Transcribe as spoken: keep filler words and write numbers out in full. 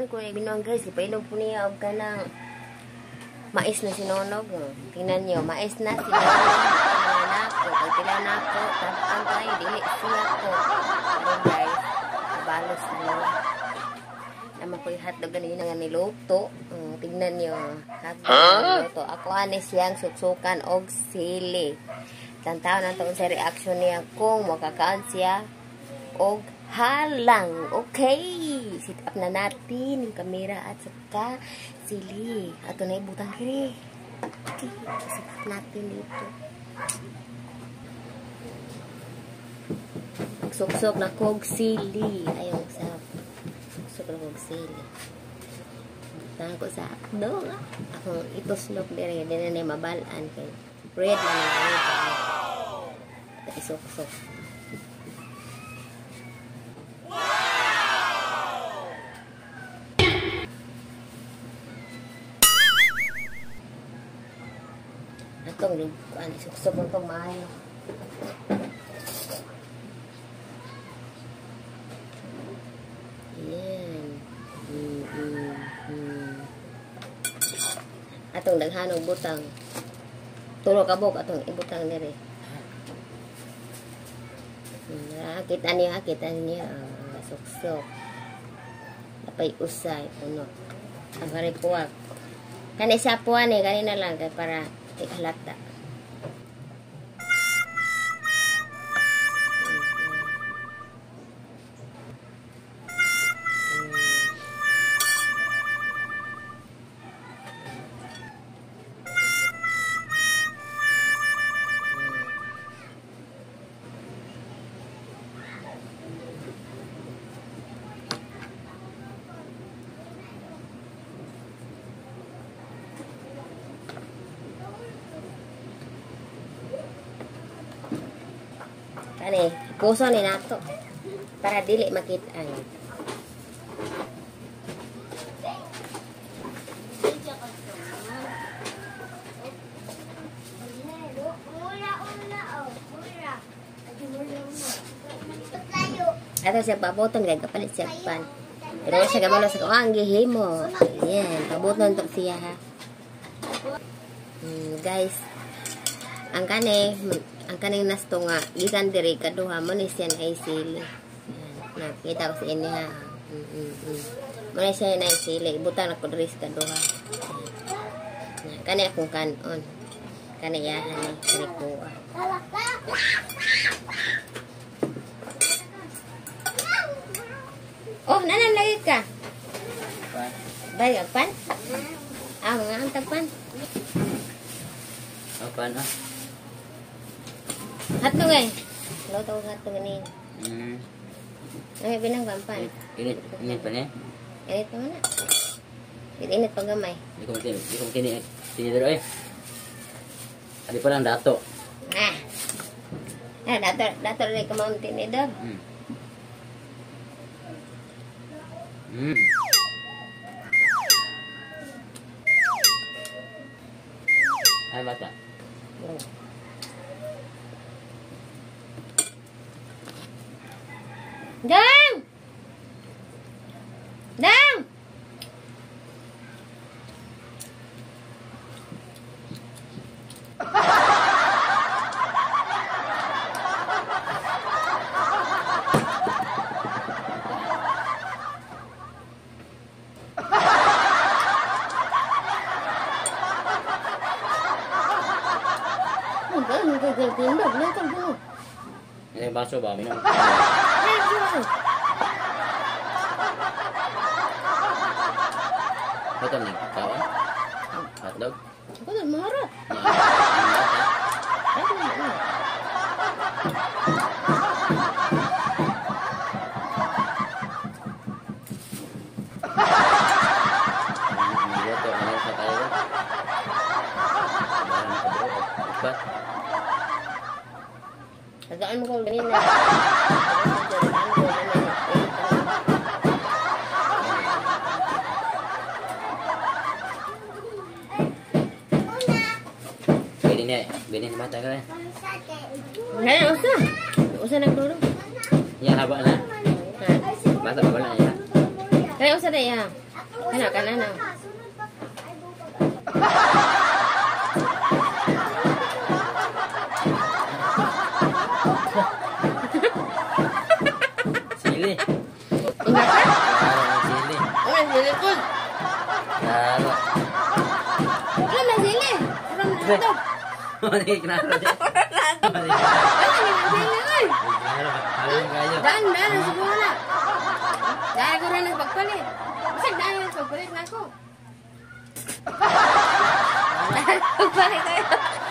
man ko binuang guys, ipainog po niya og kanang mais na sinunog. Tingnan niyo, mais na sinunog. Na ko, pag tila na ko, tapang kayo, dili siya ko. Pero guys, balos na naman ko yung hotdog ganun nga niluto. Um, tingnan niyo, hotdog niluto. Ako ani siyang suksukan og sili. Tantaw na ito sa reaction niya kung makakaan siya og halang. Okay, sit up na natin yung kamera at saka sili. Ato na ibutang kiri. Okay, sit up natin dito. Suksok na kog sili. Ayaw sa suksok na kog sili. Butang ko sa akdo. Ako ituslok dire. Dina na mabalaan kay red na na. Isuksok. Atong kuan isuksok mo tong maayo. Yan. Mm, mm, mm. Atong daghanong butang. Tulo ka bok atong ibutang dire. Hmm, kita niya, kita niya uh, suksok. Napay usay puno. Ang karipuwag. Kani sa puwan eh, kanina lang kay para ikalata. Kani, puso ni nato para dili makita. Ato siya pabuton kay kapalit siya pan. Pero siya gamalo sa kawang gihimo. Yan, pabuton to siya ha. Hmm, guys, ang kani ang kaning nasto nga gikan diri kaduha mo ni siya na sili. Nakita ko sa inyo ha. Mm -mm -mm. Mo ni siya na sili, ibutang ako diri sa kaduha. Kani akong kanon. Kani yahan ni kani ko. Oh, nanan lagi ka. Bay pan? Ah, nga ang tagpan. Apaan ha? Hatog eh. Luto ko hatog ganin. Hmm. Ay, binang pampan. Init, init pa niya? Init pa na. Init pa gamay. Hindi ko matin, hindi ko matin, tinidero eh. Adi pa lang dato. Ah. Ah, dato, dato rin ka mo tinidor. Hmm. Hmm. Ay, bata. Oh. Dang! Dang! Ini bakso ba? Minum. Betul nih, kawan. Hotdog. Ako na marah. Tagaan mo ko ganina. Pwede niya, pwede niya mata ka eh. Ngayon, usa. Usa nagduro. Yan, haba na. Bata pa pala niya. Kaya usa na yan. Ano ka na na? Sili. Ingat ka? Klaro, sili. Ano, sili po? Klaro. Ano na sili? Ano na ito? Mali, klaro. Ano na sili, oy? Klaro, halang kayo. Daan, daan, siguro na. Dahil ko rin nagpagpalit. Kasi dahil nagpagpalit na ako. Dahil nagpagpalit kayo.